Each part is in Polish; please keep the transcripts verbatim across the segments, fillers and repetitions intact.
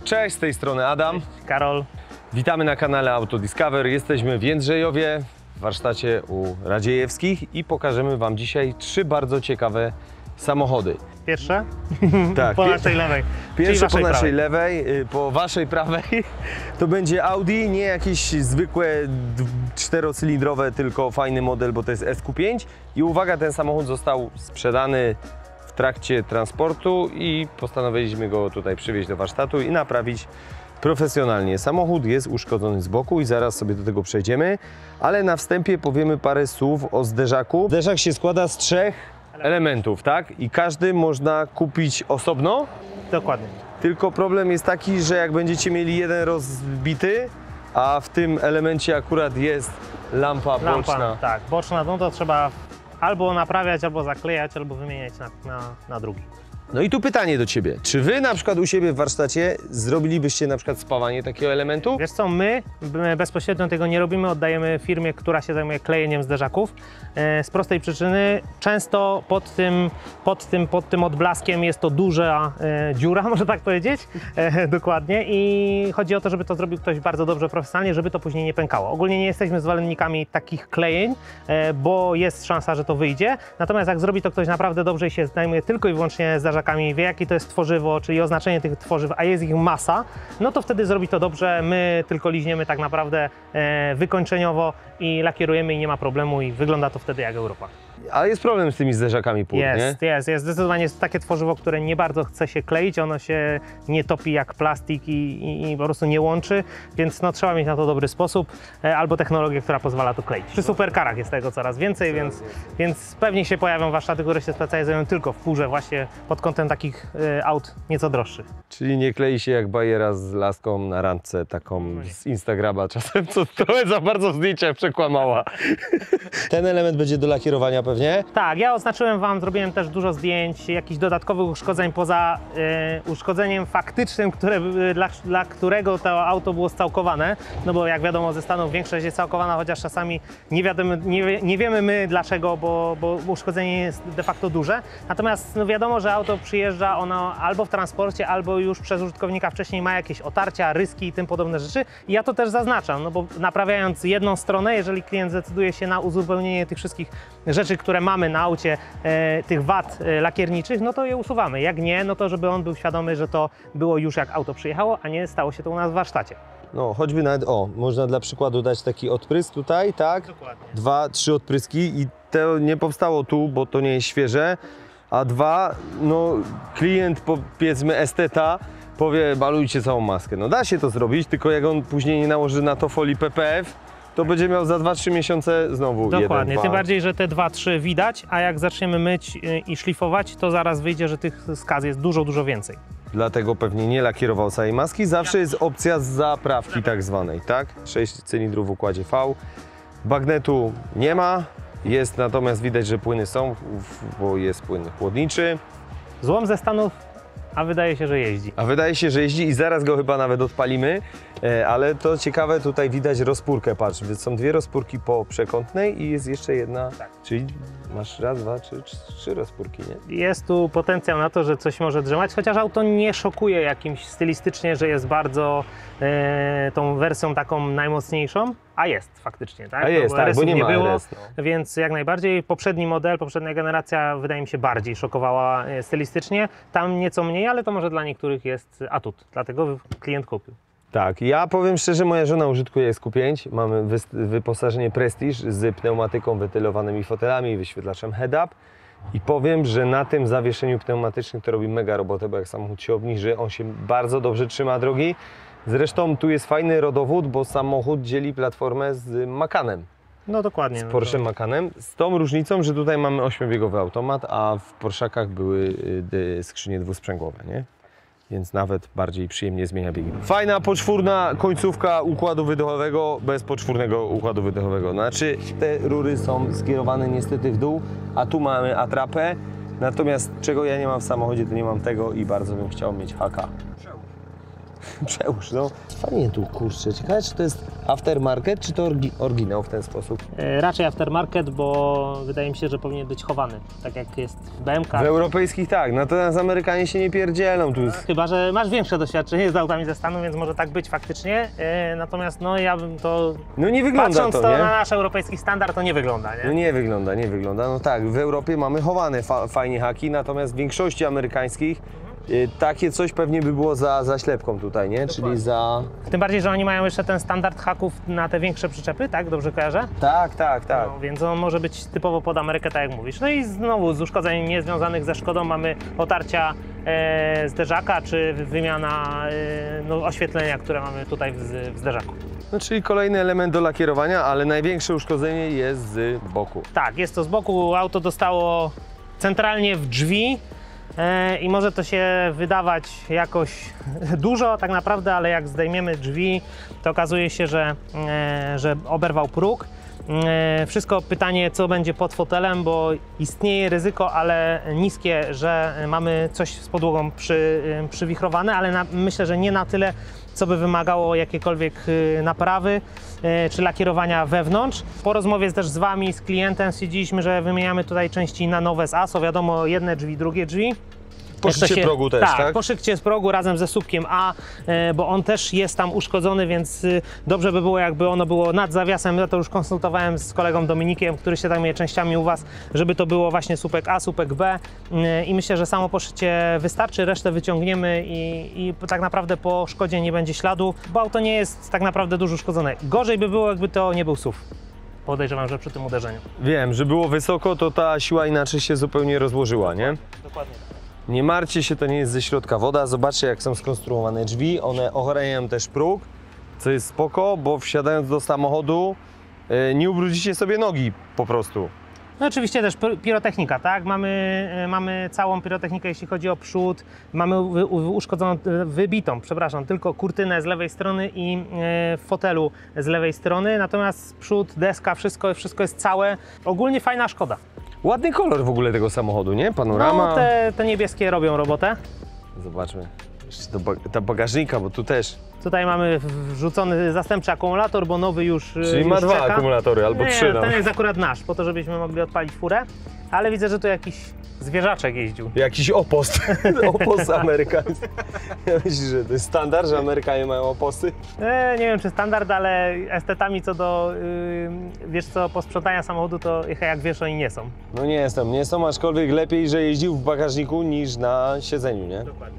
Cześć, z tej strony Adam. Cześć, Karol. Witamy na kanale Auto Discover. Jesteśmy w Jędrzejowie, w warsztacie u Radziejewskich i pokażemy Wam dzisiaj trzy bardzo ciekawe samochody. Pierwsze? Tak, po pier naszej lewej. Pierwsze po naszej prawej. lewej, po Waszej prawej to będzie Audi, nie jakieś zwykłe czterocylindrowe, tylko fajny model, bo to jest S Q pięć. I uwaga, ten samochód został sprzedany w trakcie transportu i postanowiliśmy go tutaj przywieźć do warsztatu i naprawić profesjonalnie. Samochód jest uszkodzony z boku i zaraz sobie do tego przejdziemy, ale na wstępie powiemy parę słów o zderzaku. Zderzak się składa z trzech elementów, tak? I każdy można kupić osobno. Dokładnie. Tylko problem jest taki, że jak będziecie mieli jeden rozbity, a w tym elemencie akurat jest lampa, Lampa, boczna. tak, boczna, no to trzeba albo naprawiać, albo zaklejać, albo wymieniać na, na, na drugi. No i tu pytanie do Ciebie. Czy Wy na przykład u siebie w warsztacie zrobilibyście na przykład spawanie takiego elementu? Wiesz co, my bezpośrednio tego nie robimy, oddajemy firmie, która się zajmuje klejeniem zderzaków. Z prostej przyczyny często pod tym, pod tym, pod tym odblaskiem jest to duża dziura, można tak powiedzieć, dokładnie, i chodzi o to, żeby to zrobił ktoś bardzo dobrze, profesjonalnie, żeby to później nie pękało. Ogólnie nie jesteśmy zwolennikami takich klejeń, bo jest szansa, że to wyjdzie, natomiast jak zrobi to ktoś naprawdę dobrze i się zajmuje tylko i wyłącznie zderzaczami, wie jakie to jest tworzywo, czyli oznaczenie tych tworzyw, a jest ich masa, no to wtedy zrobi to dobrze. My tylko liźniemy tak naprawdę e, wykończeniowo i lakierujemy i nie ma problemu i wygląda to wtedy jak Europa. Ale jest problem z tymi zderzakami pół, Jest, nie? jest, jest. Zdecydowanie jest takie tworzywo, które nie bardzo chce się kleić, ono się nie topi jak plastik i, i, i po prostu nie łączy, więc no, trzeba mieć na to dobry sposób e, albo technologię, która pozwala to kleić. Przy superkarach jest tego coraz więcej, Coraz więc, więcej. więc pewnie się pojawią warsztaty, które się specjalizują tylko w furze właśnie pod kątem takich e, aut nieco droższych. Czyli nie klei się jak bajera z laską na randce, taką z Instagrama czasem, co trochę za bardzo zdjęcia przekłamała. Ten element będzie do lakierowania pewnie? Tak, ja oznaczyłem Wam, zrobiłem też dużo zdjęć, jakichś dodatkowych uszkodzeń poza y, uszkodzeniem faktycznym, które, y, dla, dla którego to auto było scałkowane, no bo jak wiadomo ze Stanów większość jest całkowana, chociaż czasami nie, wiadomo, nie, wie, nie wiemy my dlaczego, bo, bo uszkodzenie jest de facto duże. Natomiast no wiadomo, że auto przyjeżdża, ono albo w transporcie, albo już przez użytkownika wcześniej ma jakieś otarcia, ryski i tym podobne rzeczy. I ja to też zaznaczam, no bo naprawiając jedną stronę, jeżeli klient zdecyduje się na uzupełnienie tych wszystkich rzeczy, które mamy na aucie, e, tych wad e, lakierniczych, no to je usuwamy. Jak nie, no to żeby on był świadomy, że to było już jak auto przyjechało, a nie stało się to u nas w warsztacie. No, choćby nawet, o, można dla przykładu dać taki odprysk tutaj, tak? Dokładnie. Dwa, trzy odpryski i to nie powstało tu, bo to nie jest świeże, a dwa, no, klient, powiedzmy esteta, powie, malujcie całą maskę. No da się to zrobić, tylko jak on później nie nałoży na to folii P P F, to będzie miał za dwa trzy miesiące znowu Dokładnie, jeden, tym dwa. bardziej, że te dwa trzy widać, a jak zaczniemy myć i szlifować, to zaraz wyjdzie, że tych skaz jest dużo, dużo więcej. Dlatego pewnie nie lakierował całej maski. Zawsze jest opcja zaprawki tak zwanej, tak? sześć cylindrów w układzie V. Bagnetu nie ma, jest natomiast widać, że płyny są, bo jest płyn chłodniczy. Złom ze Stanów, a wydaje się, że jeździ. A wydaje się, że jeździ i zaraz go chyba nawet odpalimy, ale to ciekawe, tutaj widać rozpórkę, patrz, są dwie rozpórki po przekątnej i jest jeszcze jedna, Tak. czyli masz raz, dwa, trzy, trzy rozpórki, nie? Jest tu potencjał na to, że coś może drzemać, chociaż auto nie szokuje jakimś stylistycznie, że jest bardzo e, tą wersją taką najmocniejszą, a jest faktycznie, tak? A jest, no, tak, bo nie ma było, R S, no. Więc jak najbardziej poprzedni model, poprzednia generacja wydaje mi się bardziej szokowała e, stylistycznie, tam nieco mniej, ale to może dla niektórych jest atut, dlatego klient kupił. Tak, ja powiem szczerze, moja żona użytkuje S Q pięć, mamy wyposażenie Prestige z pneumatyką, wentylowanymi fotelami i wyświetlaczem head-up i powiem, że na tym zawieszeniu pneumatycznym to robi mega robotę, bo jak samochód się obniży, on się bardzo dobrze trzyma drogi. Zresztą tu jest fajny rodowód, bo samochód dzieli platformę z Macanem. No dokładnie. Z no Porsche to... Macanem, z tą różnicą, że tutaj mamy ośmiobiegowy automat, a w Porszakach były y, skrzynie dwusprzęgłowe, nie? Więc nawet bardziej przyjemnie zmienia biegi. Fajna poczwórna końcówka układu wydechowego bez poczwórnego układu wydechowego. Znaczy te rury są skierowane niestety w dół, a tu mamy atrapę. Natomiast czego ja nie mam w samochodzie, to nie mam tego i bardzo bym chciał mieć haka. Przełóż, no. Fajnie tu, kurczę. Ciekawe, czy to jest aftermarket, czy to orgi oryginał w ten sposób? E, raczej aftermarket, bo wydaje mi się, że powinien być chowany, tak jak jest w B M K. W europejskich tak, natomiast Amerykanie się nie pierdzielą. Tu jest... Chyba że masz większe doświadczenie z autami ze Stanów, więc może tak być faktycznie. E, natomiast no ja bym to... No nie wygląda Patrząc to, to nie? na nasz europejski standard, to nie wygląda, nie? No nie wygląda, nie wygląda. No tak, w Europie mamy chowane fa fajnie haki, natomiast w większości amerykańskich y, takie coś pewnie by było za, za ślepką tutaj, nie? Czyli za... Tym bardziej, że oni mają jeszcze ten standard haków na te większe przyczepy, tak? Dobrze kojarzę? Tak, tak, tak. No, więc on może być typowo pod Amerykę, tak jak mówisz. No i znowu z uszkodzeń niezwiązanych ze szkodą mamy otarcia e, zderzaka, czy wymiana e, no, oświetlenia, które mamy tutaj w, w zderzaku. No czyli kolejny element do lakierowania, ale największe uszkodzenie jest z boku. Tak, jest to z boku. Auto dostało centralnie w drzwi. I może to się wydawać jakoś dużo tak naprawdę, ale jak zdejmiemy drzwi, to okazuje się, że, że oberwał próg. Wszystko pytanie, co będzie pod fotelem, bo istnieje ryzyko, ale niskie, że mamy coś z podłogą przy, przywichrowane, ale na, myślę, że nie na tyle, co by wymagało jakiejkolwiek naprawy czy lakierowania wewnątrz. Po rozmowie też z Wami, z klientem stwierdziliśmy, że wymieniamy tutaj części na nowe z A S O, wiadomo, jedne drzwi, drugie drzwi. Poszycie się, progu też, tak? tak? Poszycie z progu razem ze słupkiem A, e, bo on też jest tam uszkodzony, więc y, dobrze by było, jakby ono było nad zawiasem. Ja to już konsultowałem z kolegą Dominikiem, który się zajmuje częściami u Was, żeby to było właśnie słupek A, słupek B y, i myślę, że samo poszycie wystarczy, resztę wyciągniemy i, i tak naprawdę po szkodzie nie będzie śladu, bo auto nie jest tak naprawdę dużo uszkodzone. Gorzej by było, jakby to nie był S U V. Podejrzewam, że przy tym uderzeniu. Wiem, że było wysoko, to ta siła inaczej się zupełnie rozłożyła, nie? Dokładnie. Nie martwcie się, to nie jest ze środka woda. Zobaczcie, jak są skonstruowane drzwi. One ochraniają też próg, co jest spoko, bo wsiadając do samochodu yy, nie ubrudzicie sobie nogi po prostu. No oczywiście też pirotechnika, tak? Mamy, mamy całą pirotechnikę, jeśli chodzi o przód. Mamy uszkodzoną, wybitą, przepraszam, tylko kurtynę z lewej strony i w fotelu z lewej strony. Natomiast przód, deska, wszystko, wszystko jest całe. Ogólnie fajna szkoda. Ładny kolor w ogóle tego samochodu, nie? Panorama. No te, te niebieskie robią robotę. Zobaczmy. Jeszcze do ba ta bagażnika, bo tu też. Tutaj mamy wrzucony zastępczy akumulator, bo nowy już Czyli już ma dwa czeka. akumulatory albo Nie, trzy. ten jest akurat nasz, po to, żebyśmy mogli odpalić furę. Ale widzę, że tu jakiś zwierzaczek jeździł. Jakiś opost. Opost amerykański. Ja myślę, że to jest standard, że Amerykanie mają oposty? E, nie wiem, czy standard, ale estetami co do, yy, wiesz co, posprzątania samochodu, to jak wiesz, oni nie są. No nie jestem, nie są, aczkolwiek lepiej, że jeździł w bagażniku niż na siedzeniu, nie? Dokładnie.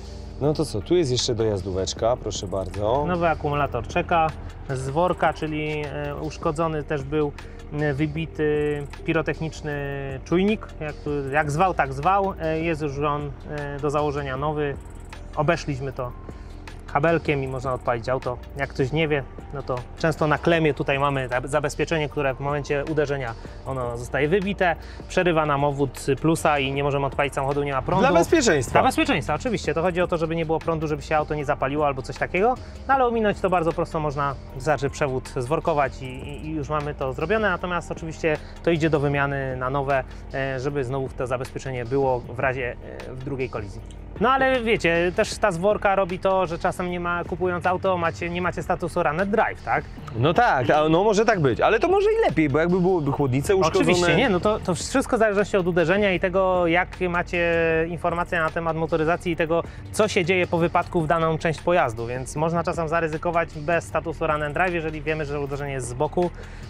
No to co, tu jest jeszcze dojazdóweczka, proszę bardzo. Nowy akumulator czeka z worka, czyli e, uszkodzony też był e, wybity pirotechniczny czujnik, jak, jak zwał, tak zwał. E, jest już on e, do założenia nowy. Obeszliśmy to kabelkiem i można odpalić auto. Jak ktoś nie wie, no to często na klemie tutaj mamy zabezpieczenie, które w momencie uderzenia ono zostaje wybite, przerywa nam obwód plusa i nie możemy odpalić samochodu, nie ma prądu. Dla bezpieczeństwa. Dla bezpieczeństwa, oczywiście. To chodzi o to, żeby nie było prądu, żeby się auto nie zapaliło albo coś takiego, no ale ominąć to bardzo prosto można, wystarczy przewód zworkować i, i, i już mamy to zrobione, natomiast oczywiście to idzie do wymiany na nowe, żeby znowu to zabezpieczenie było w razie w drugiej kolizji. No ale wiecie, też ta zworka robi to, że czasem nie ma, kupując auto, macie, nie macie statusu Runned Drive, tak? No tak, a no może tak być, ale to może i lepiej, bo jakby byłyby chłodnice uszkodzone... Oczywiście, nie, no to, to wszystko w zależności od uderzenia i tego, jak macie informacje na temat motoryzacji i tego, co się dzieje po wypadku w daną część pojazdu, więc można czasem zaryzykować bez statusu Runned Drive, jeżeli wiemy, że uderzenie jest z boku,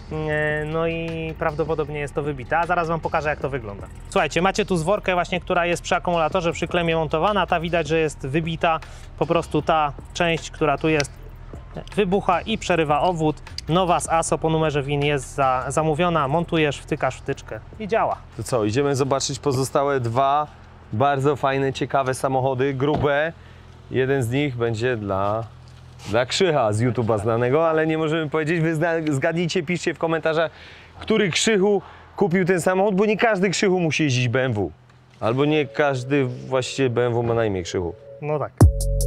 no i prawdopodobnie jest to wybite, a zaraz Wam pokażę, jak to wygląda. Słuchajcie, macie tu zworkę właśnie, która jest przy akumulatorze, przy klemie montowana, ta widać, że jest wybita, po prostu ta część, która tu jest, wybucha i przerywa obwód. Nowa z A S O po numerze W I N jest za, zamówiona, montujesz, wtykasz wtyczkę i działa. To co, idziemy zobaczyć pozostałe dwa bardzo fajne, ciekawe samochody, grube. Jeden z nich będzie dla, dla Krzycha z YouTube'a znanego, ale nie możemy powiedzieć, wy zgadnijcie, piszcie w komentarzach, który Krzychu kupił ten samochód, bo nie każdy Krzychu musi jeździć B M W. Albo nie każdy właściciel B M W ma na imię Krzychu. No tak.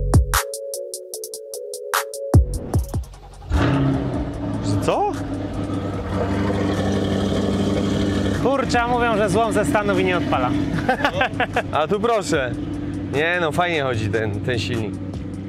Co? Kurczę, mówią, że złom ze Stanów i nie odpala. A tu proszę. Nie no, fajnie chodzi ten, ten silnik.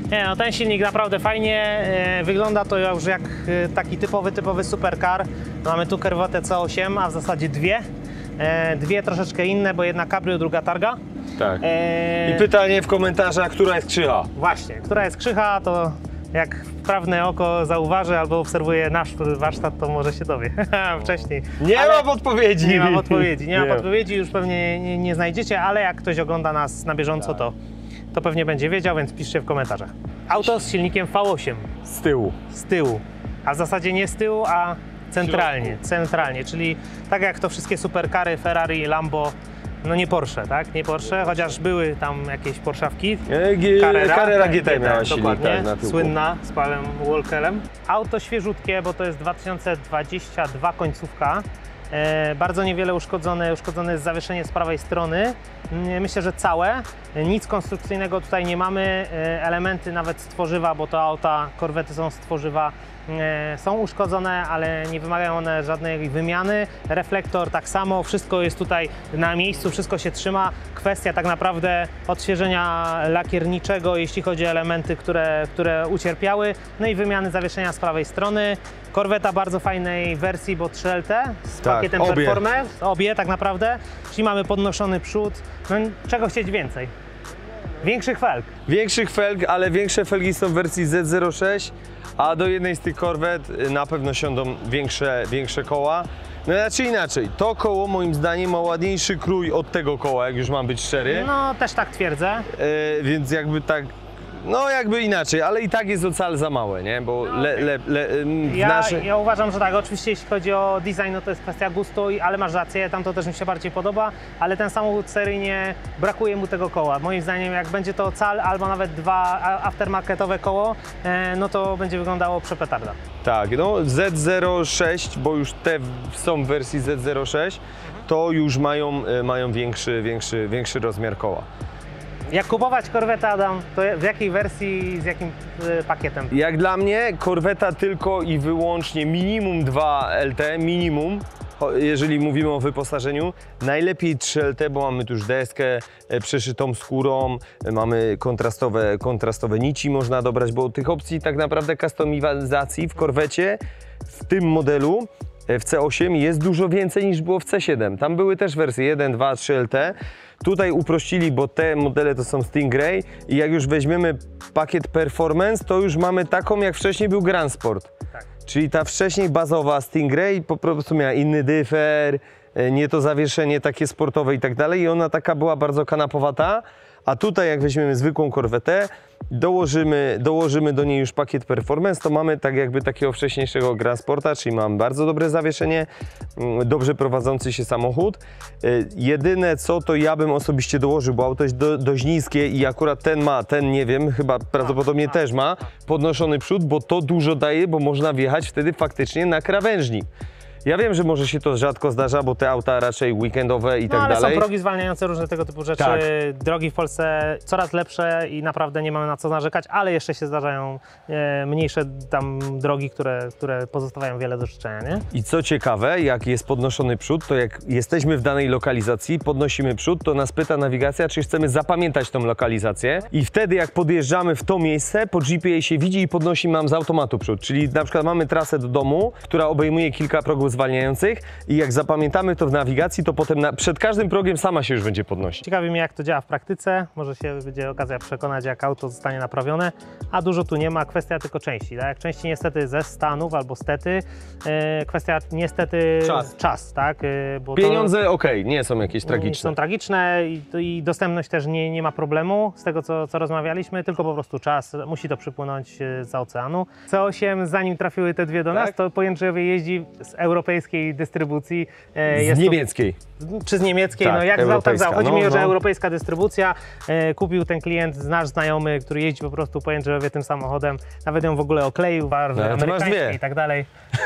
Nie, no ten silnik naprawdę fajnie e, wygląda to już jak e, taki typowy, typowy supercar. Mamy tu Corvette C osiem, a w zasadzie dwie. E, dwie troszeczkę inne, bo jedna cabrio, druga targa. Tak. E, I pytanie w komentarzach, która jest krzycha? Właśnie, która jest krzycha, to jak wprawne oko zauważy albo obserwuje nasz warsztat, to może się dowie wcześniej. Nie Ale ma podpowiedzi! Nie ma podpowiedzi, nie ma Nie. podpowiedzi, już pewnie nie, nie znajdziecie, ale jak ktoś ogląda nas na bieżąco, to, to pewnie będzie wiedział, więc piszcie w komentarzach. Auto z silnikiem V osiem Z tyłu. z tyłu, a w zasadzie nie z tyłu, a centralnie, centralnie, czyli tak jak to wszystkie superkary, Ferrari, Lambo, no nie Porsche, tak? Nie Porsche, chociaż były tam jakieś Porszawki. E, G- Carrera G T miała tak, silnik, dokładnie, tak, na tyłku. słynna z Paulem Walkerem. Auto świeżutkie, bo to jest dwa tysiące dwadzieścia dwa końcówka. E, bardzo niewiele uszkodzone, uszkodzone jest zawieszenie z prawej strony. Mm, Myślę, że całe. E, Nic konstrukcyjnego tutaj nie mamy. E, elementy nawet z tworzywa, bo to auta, korwety są z tworzywa, e, są uszkodzone, ale nie wymagają one żadnej wymiany. Reflektor tak samo, wszystko jest tutaj na miejscu, wszystko się trzyma. Kwestia tak naprawdę odświeżenia lakierniczego, jeśli chodzi o elementy, które, które ucierpiały. No i wymiany zawieszenia z prawej strony. Korweta bardzo fajnej wersji, bo trzy L T z Tak, pakietem obie. Performance, obie tak naprawdę, czyli mamy podnoszony przód. No, czego chcieć więcej? Większych felg. Większych felg, ale większe felgi są w wersji Z zero sześć, a do jednej z tych korwet y, na pewno siądą większe, większe koła. No znaczy inaczej, to koło moim zdaniem ma ładniejszy krój od tego koła, jak już mam być szczery. No też tak twierdzę. Y, więc jakby tak, no jakby inaczej, ale i tak jest ocal za małe, nie? Bo le, le, le, w Ja, nasze... ja uważam, że tak, oczywiście jeśli chodzi o design, no to jest kwestia gustu, i- ale masz rację, tam to też mi się bardziej podoba, ale ten samochód seryjnie brakuje mu tego koła. Moim zdaniem jak będzie to cal albo nawet dwa a- aftermarketowe koło, e, no to będzie wyglądało przepetarda. Tak, no Z zero sześć, bo już te w- są w wersji Z zero sześć, to już mają, y, mają większy, większy, większy rozmiar koła. Jak kupować korwetę, Adam, to w jakiej wersji, z jakim y, pakietem? Jak dla mnie korweta tylko i wyłącznie minimum dwa L T, minimum, o- jeżeli mówimy o wyposażeniu. Najlepiej trzy L T, bo mamy tu już deskę e, przeszytą skórą, e, mamy kontrastowe, kontrastowe nici można dobrać, bo tych opcji tak naprawdę kustomizacji w korwecie w tym modelu e, w C osiem jest dużo więcej niż było w C siedem. Tam były też wersje jeden, dwa, trzy L T. Tutaj uprościli, bo te modele to są Stingray i jak już weźmiemy pakiet Performance, to już mamy taką, jak wcześniej był Grand Sport. Tak. Czyli ta wcześniej bazowa Stingray po prostu miała inny dyfer, e, nie to zawieszenie takie sportowe i tak dalej i ona taka była bardzo kanapowata, a tutaj jak weźmiemy zwykłą korwetę, dołożymy, dołożymy do niej już pakiet Performance, to mamy tak jakby takiego wcześniejszego Grand Sporta, czyli mamy bardzo dobre zawieszenie, mm, dobrze prowadzący się samochód. E, Jedyne co, to ja bym osobiście dołożył, bo auto jest do, dość niskie i akurat ten ma, ten nie wiem, chyba prawdopodobnie ma. też ma, podnoszony przód, bo to dużo daje, bo można wjechać wtedy faktycznie na krawężnik. Ja wiem, że może się to rzadko zdarza, bo te auta raczej weekendowe i No tak ale dalej. są progi zwalniające, różne tego typu rzeczy. Tak. Drogi w Polsce coraz lepsze i naprawdę nie mamy na co narzekać, ale jeszcze się zdarzają e, mniejsze tam drogi, które, które pozostawiają wiele do życzenia, nie? I co ciekawe, jak jest podnoszony przód, to jak jesteśmy w danej lokalizacji, podnosimy przód, to nas pyta nawigacja, czy chcemy zapamiętać tą lokalizację. I wtedy jak podjeżdżamy w to miejsce, po G P A się widzi i podnosi nam z automatu przód. Czyli na przykład mamy trasę do domu, która obejmuje kilka progów zwalniających i jak zapamiętamy to w nawigacji, to potem na, przed każdym progiem sama się już będzie podnosić. Ciekawi mnie, jak to działa w praktyce. Może się będzie okazja przekonać, jak auto zostanie naprawione, a dużo tu nie ma. Kwestia tylko części. Tak? Jak części niestety ze Stanów albo stety, e, kwestia niestety Czas. czas tak? E, bo to- Pieniądze okej, nie są jakieś Są tragiczne. tragiczne i, i dostępność też nie, nie ma problemu z tego, co, co rozmawialiśmy, tylko po prostu czas, musi to przypłynąć e, z oceanu. C osiem, zanim trafiły te dwie do nas, Tak? to po Jędrzejowie jeździ z europejskiej dystrybucji. e, Z jest to- niemieckiej. czy z niemieckiej, Tak, no jak z autach europejska, za. Chodzi no, mi o, że no. europejska dystrybucja. E, kupił ten klient, nasz znajomy, który jeździ po prostu po Jędrzejowie tym samochodem, nawet ją w ogóle okleił, barwy No, ale ty masz amerykańskie dwie. i tak dalej.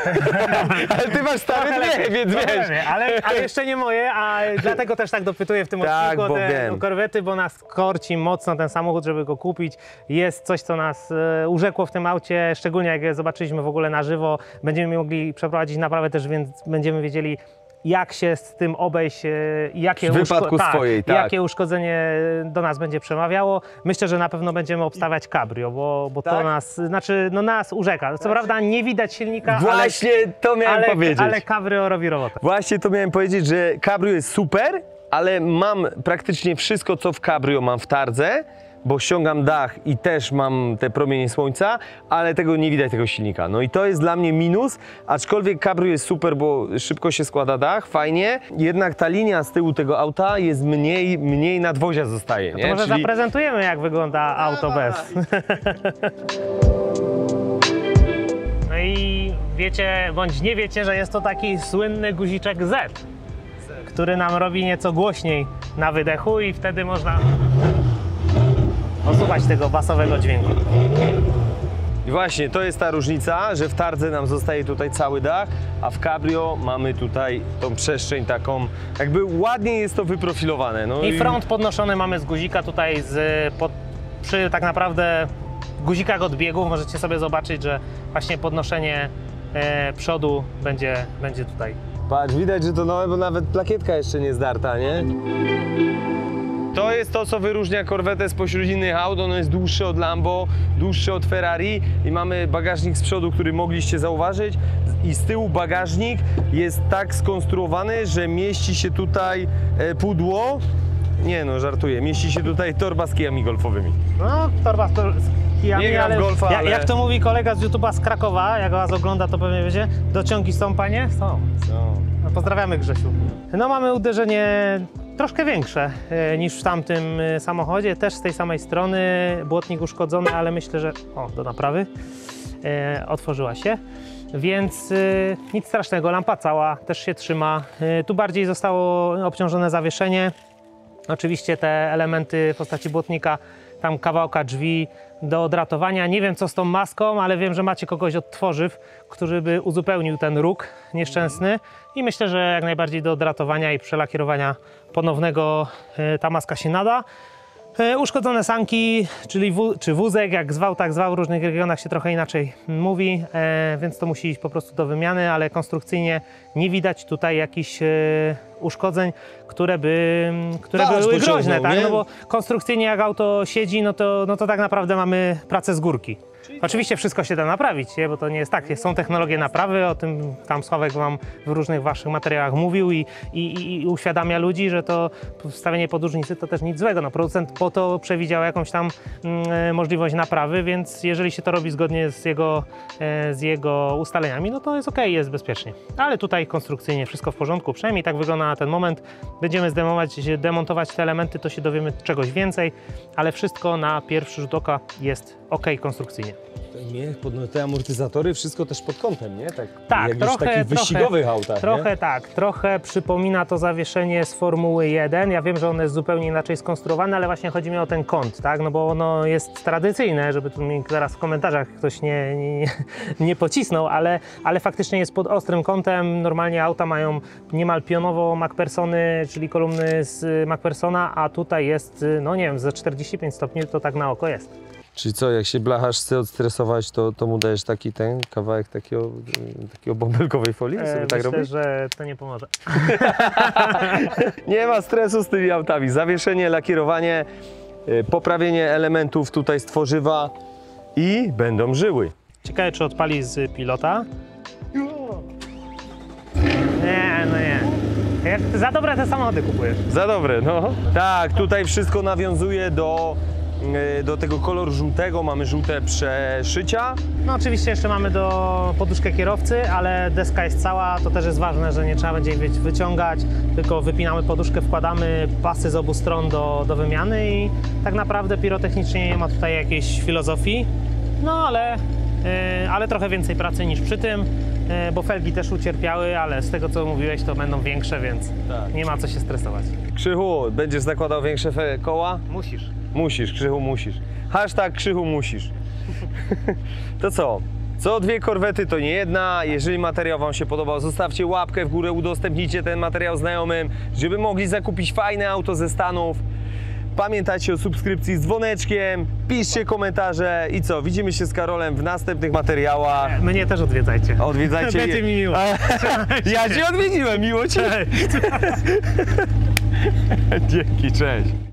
Ale ty masz stary Trochę dwie, lepiej, więc trochę wiesz. lepiej, ale, ale jeszcze nie moje, a dlatego też tak dopytuję w tym Tak, odcinku bo o te wiem. o korwety, bo nas korci mocno ten samochód, żeby go kupić. Jest coś, co nas e, urzekło w tym aucie, szczególnie jak je zobaczyliśmy w ogóle na żywo. Będziemy mogli przeprowadzić naprawę też, więc będziemy wiedzieli, jak się z tym obejść, e, jakie, W wypadku uszko- swojej, tak. jakie uszkodzenie do nas będzie przemawiało. Myślę, że na pewno będziemy obstawiać cabrio, bo, bo to Tak? nas, znaczy no nas urzeka. Co prawda nie widać silnika, Właśnie to miałem ale, powiedzieć. ale, ale cabrio robi robotę. Właśnie to miałem powiedzieć, że cabrio jest super, ale mam praktycznie wszystko, co w cabrio mam w tardze, bo ściągam dach i też mam te promienie słońca, ale tego nie widać, tego silnika. No i to jest dla mnie minus, aczkolwiek cabrio jest super, bo szybko się składa dach, fajnie, jednak ta linia z tyłu tego auta jest mniej, mniej nadwozia zostaje, nie? To może Czyli... zaprezentujemy, jak wygląda auto bez. No i wiecie, bądź nie wiecie, że jest to taki słynny guziczek Z, który nam robi nieco głośniej na wydechu i wtedy można posłuchać tego basowego dźwięku. I właśnie, to jest ta różnica, że w tardze nam zostaje tutaj cały dach, a w cabrio mamy tutaj tą przestrzeń taką, jakby ładnie jest to wyprofilowane. No I front podnoszony mamy z guzika tutaj z, pod, przy tak naprawdę guzikach od biegów możecie sobie zobaczyć, że właśnie podnoszenie e, przodu będzie, będzie tutaj. Patrz, widać, że to nowe, bo nawet plakietka jeszcze nie zdarta, nie? To jest to, co wyróżnia Corvette spośród innych aut. Ono jest dłuższe od Lambo, dłuższe od Ferrari i mamy bagażnik z przodu, który mogliście zauważyć, i z tyłu bagażnik jest tak skonstruowany, że mieści się tutaj e, pudło. Nie no, żartuję. Mieści się tutaj torba z kijami golfowymi. No, torba z tor- z kijami, Nie gram ale, w golfa, jak, ale- jak to mówi kolega z YouTube'a z Krakowa, jak was ogląda, to pewnie wiecie, dociągi są, panie? Są. No, pozdrawiamy, Grzesiu. No, mamy uderzenie troszkę większe e, niż w tamtym e, samochodzie, też z tej samej strony, błotnik uszkodzony, ale myślę, że o, do naprawy e, otworzyła się, więc e, nic strasznego, lampa cała też się trzyma. E, tu bardziej zostało obciążone zawieszenie, oczywiście te elementy w postaci błotnika, tam kawałka drzwi do odratowania. Nie wiem, co z tą maską, ale wiem, że macie kogoś od tworzyw, który by uzupełnił ten róg nieszczęsny i myślę, że jak najbardziej do odratowania i przelakierowania ponownego e, ta maska się nada. E, Uszkodzone sanki, czyli wó czy wózek, jak zwał, tak zwał, w różnych regionach się trochę inaczej mówi, e, więc to musi iść po prostu do wymiany, ale konstrukcyjnie nie widać tutaj jakichś e, uszkodzeń, które by, które Wasz były pociągnął, groźne, tak? nie? No bo konstrukcyjnie jak auto siedzi, no to, no to tak naprawdę mamy pracę z górki. Oczywiście wszystko się da naprawić, nie? Bo to nie jest tak. Są technologie naprawy, o tym tam Sławek wam w różnych waszych materiałach mówił i, i, i uświadamia ludzi, że to wstawienie podróżnicy to też nic złego. No, producent po to przewidział jakąś tam mm, możliwość naprawy, więc jeżeli się to robi zgodnie z jego, e, z jego ustaleniami, no to jest ok, jest bezpiecznie. Ale tutaj konstrukcyjnie wszystko w porządku, przynajmniej tak wygląda na ten moment. Będziemy zdemontować, demontować te elementy, to się dowiemy czegoś więcej, ale wszystko na pierwszy rzut oka jest ok konstrukcyjnie. Nie, pod te amortyzatory, wszystko też pod kątem, nie? Tak, Tak, jak trochę, już w takich trochę, wyścigowych autach, Trochę nie? tak, trochę przypomina to zawieszenie z Formuły jeden. Ja wiem, że ono jest zupełnie inaczej skonstruowane, ale właśnie chodzi mi o ten kąt, tak? No bo ono jest tradycyjne, żeby tu mi zaraz w komentarzach ktoś nie, nie, nie pocisnął, ale, ale faktycznie jest pod ostrym kątem. Normalnie auta mają niemal pionowo MacPhersony, czyli kolumny z MacPhersona, a tutaj jest, no nie wiem, ze czterdzieści pięć stopni to tak na oko jest. Czyli co, jak się blacharz chce odstresować, to, to mu dajesz taki ten kawałek takiego, takiego bąbelkowej folii? Sobie E, tak myślę, robisz? że to nie pomoże. Nie ma stresu z tymi autami. Zawieszenie, lakierowanie, y, poprawienie elementów tutaj z tworzywa i będą żyły. Ciekawe, czy odpali z pilota. Nie, no nie. Jak za dobre te samochody kupujesz. Za dobre, no. Tak, tutaj wszystko nawiązuje do, y, do tego koloru żółtego. Mamy żółte przeszycia. No oczywiście jeszcze mamy do poduszkę kierowcy, ale deska jest cała, to też jest ważne, że nie trzeba będzie jej wyciągać, tylko wypinamy poduszkę, wkładamy pasy z obu stron do, do wymiany i tak naprawdę pirotechnicznie nie ma tutaj jakiejś filozofii, no ale, yy, ale trochę więcej pracy niż przy tym, yy, bo felgi też ucierpiały, ale z tego co mówiłeś to będą większe, więc Tak. nie ma co się stresować. Krzychu, będziesz zakładał większe fe- koła? Musisz. Musisz, Krzychu, musisz. Hashtag Krzychu, musisz. To co? Co dwie korwety to nie jedna. Jeżeli materiał wam się podobał, zostawcie łapkę w górę, udostępnijcie ten materiał znajomym, żeby mogli zakupić fajne auto ze Stanów. Pamiętajcie o subskrypcji z dzwoneczkiem, piszcie komentarze i co? Widzimy się z Karolem w następnych materiałach. Mnie też odwiedzajcie. Odwiedzajcie Będzie je. mi miło. Ja cię odwiedziłem, miło cię. Cześć. Dzięki, cześć.